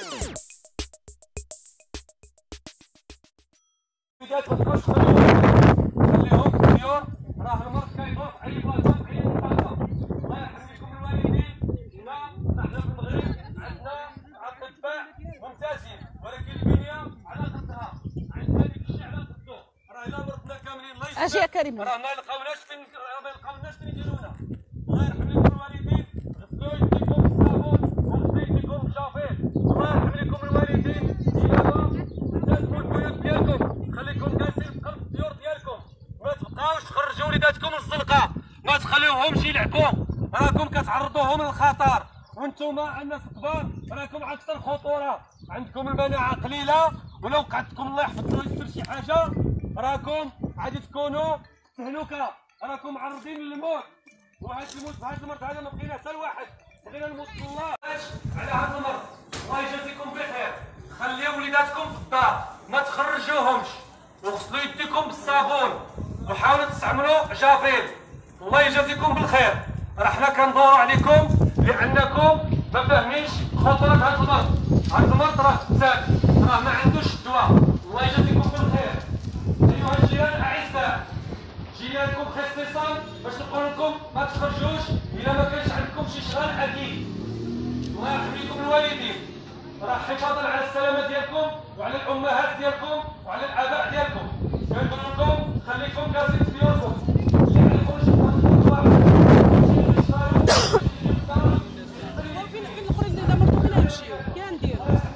الوليدات ما تبقاوش خليهم في الديور، راه المرض كيضر في اي بلاصه في اي منطقه. الله يرحم لكم الوالدين. هنا حنا في المغرب عندنا اطباء ممتازين، ولكن البنيه على قدها، عندنا داك الشيء على قدو. راه الا مرضنا كاملين الله يسلمك اجي يا كريم راه ما يلقاوناش فين يديرونا. الله يرحم لكم الوالدين، غسلوا يديكم بالصابون وغسلوا يديكم بالجافيل. الله يرحم لكم الوالدين، التزموا البيوت ديالكم، خليكم جالسين في قلب الديور ديالكم، ما تبقاوش تخرجوا وليداتكم للزنقه، ما تخليوهمش يلعبوا، راكم كتعرضوهم للخطر. وانتم الناس الكبار راكم اكثر خطوره، عندكم المناعه قليله، ولو قعدتكم الله يحفظكم يستر شي حاجه راكم غادي تكونوا في التهلكه، راكم معرضين للموت. وهذا الموت بهذا المرض هذا ما بقينا حتى لواحد، بغينا نموت الله على هذا المرض. الله يجازيكم بخير، خليو وليداتكم في الدار، ما تخرجوهمش، وغسلوا يديكم بالصابون، وحاولوا تستعملوا جافيل. الله يجازيكم بالخير. راه حنا كندوروا عليكم لانكم ما فاهمينش خطوره هذا المرض. هذا المرض راه فتاك، راه ما عندوش دواء. الله يجازيكم بالخير. ايها الجيران الاعزاء، جينا لكم خصيصا باش نقول لكم ما تخرجوش الا ما كانش عندكم شي شغل اكيد. الله يرحم لكم الوالدين، راه حفاظا على السلامه ديالكم وعلى الامهات ديالكم وعلى الاباء ديالكم. كنقول لكم خليكم جالسين في ديوركم، اللي ما يخرجش من الواحد فين الاخرين اللي مرضوا فين غنمشيو؟ كنديروا